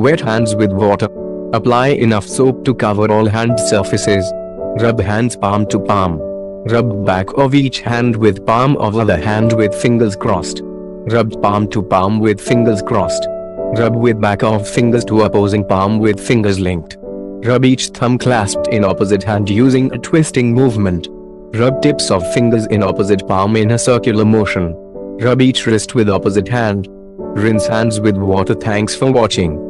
wet hands with water. Apply enough soap to cover all hand surfaces. Rub hands palm to palm. Rub back of each hand with palm of other hand with fingers crossed. Rub palm to palm with fingers crossed. Rub with back of fingers to opposing palm with fingers linked. Rub each thumb clasped in opposite hand using a twisting movement. Rub tips of fingers in opposite palm in a circular motion. Rub each wrist with opposite hand. Rinse hands with water. Thanks for watching.